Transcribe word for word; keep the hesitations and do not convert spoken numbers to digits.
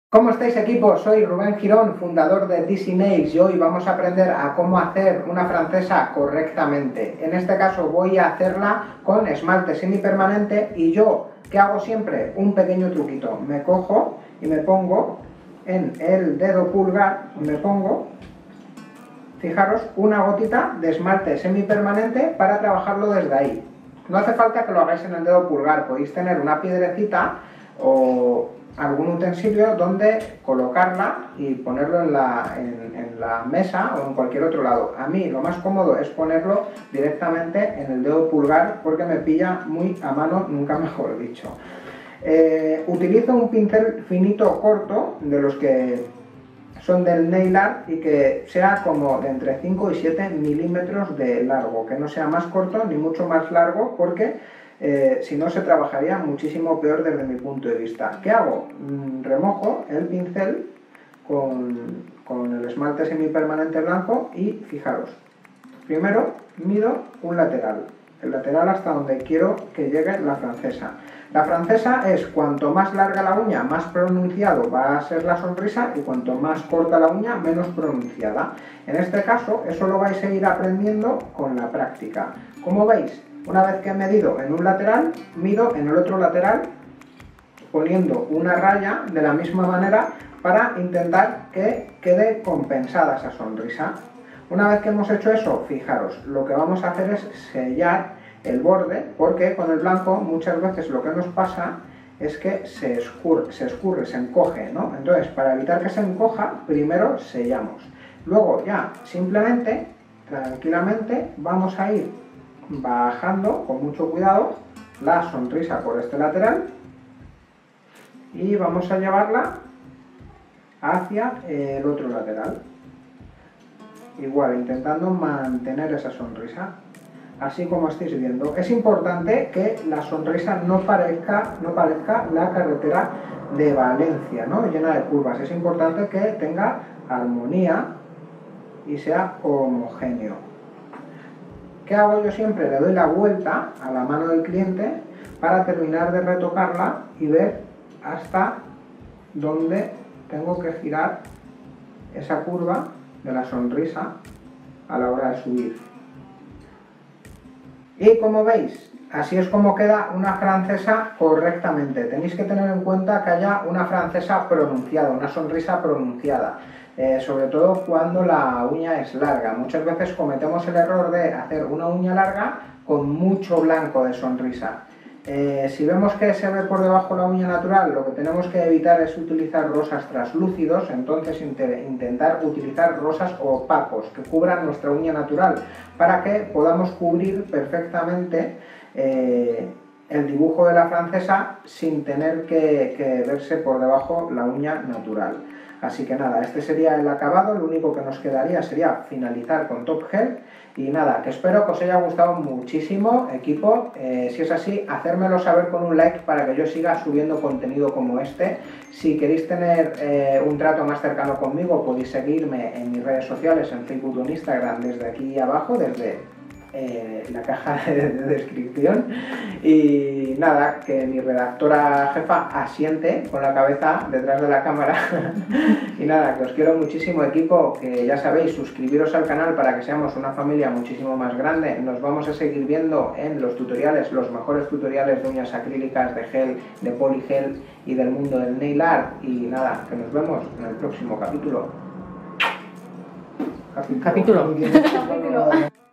¿Cómo estáis, equipo? Soy Rubén Girón, fundador de Dizzy Nails, y hoy vamos a aprender a cómo hacer una francesa correctamente. En este caso voy a hacerla con esmalte semipermanente y yo, ¿qué hago siempre? Un pequeño truquito. Me cojo y me pongo en el dedo pulgar, me pongo, fijaros, una gotita de esmalte semipermanente para trabajarlo desde ahí. No hace falta que lo hagáis en el dedo pulgar, podéis tener una piedrecita o algún utensilio donde colocarla y ponerlo en la, en, en la mesa o en cualquier otro lado. A mí lo más cómodo es ponerlo directamente en el dedo pulgar porque me pilla muy a mano, nunca mejor dicho. Eh, utilizo un pincel finito corto, de los que son del nail art, y que sea como de entre cinco y siete milímetros de largo, que no sea más corto ni mucho más largo, porque Eh, si no se trabajaría muchísimo peor desde mi punto de vista. ¿Qué hago? Mm, remojo el pincel con, con el esmalte semipermanente blanco y fijaros, primero mido un lateral, el lateral hasta donde quiero que llegue la francesa. La francesa es cuanto más larga la uña, más pronunciado va a ser la sonrisa, y cuanto más corta la uña, menos pronunciada. En este caso, eso lo vais a ir aprendiendo con la práctica. Como veis, una vez que he medido en un lateral, mido en el otro lateral poniendo una raya de la misma manera para intentar que quede compensada esa sonrisa. Una vez que hemos hecho eso, fijaros, lo que vamos a hacer es sellar el borde, porque con el blanco muchas veces lo que nos pasa es que se escurre, se, escurre, se encoge, ¿no? Entonces, para evitar que se encoja, primero sellamos. Luego ya, simplemente, tranquilamente, vamos a ir bajando con mucho cuidado la sonrisa por este lateral y vamos a llevarla hacia el otro lateral, igual intentando mantener esa sonrisa, así como estáis viendo. Es importante que la sonrisa no parezca, no parezca la carretera de Valencia, ¿no?, llena de curvas. Es importante que tenga armonía y sea homogéneo. ¿Qué hago yo siempre? Le doy la vuelta a la mano del cliente para terminar de retocarla y ver hasta dónde tengo que girar esa curva de la sonrisa a la hora de subir. Y como veis, así es como queda una francesa correctamente. Tenéis que tener en cuenta que haya una francesa pronunciada, una sonrisa pronunciada. Eh, sobre todo cuando la uña es larga. Muchas veces cometemos el error de hacer una uña larga con mucho blanco de sonrisa. Eh, si vemos que se ve por debajo la uña natural, lo que tenemos que evitar es utilizar rosas translúcidos, entonces intentar utilizar rosas opacos que cubran nuestra uña natural para que podamos cubrir perfectamente eh, el dibujo de la francesa sin tener que, que verse por debajo la uña natural. Así que nada, este sería el acabado. Lo único que nos quedaría sería finalizar con top gel. Y nada, que espero que os haya gustado muchísimo, equipo. Eh, si es así, hacérmelo saber con un like para que yo siga subiendo contenido como este. Si queréis tener eh, un trato más cercano conmigo, podéis seguirme en mis redes sociales, en Facebook o en Instagram, desde aquí abajo, desde eh, la caja de, de descripción. Y nada, que mi redactora jefa asiente con la cabeza detrás de la cámara. Y nada, que os quiero muchísimo, equipo, que ya sabéis, suscribiros al canal para que seamos una familia muchísimo más grande. Nos vamos a seguir viendo en los tutoriales, los mejores tutoriales de uñas acrílicas, de gel, de poligel y del mundo del nail art. Y nada, que nos vemos en el próximo capítulo. Capítulo. Capítulo.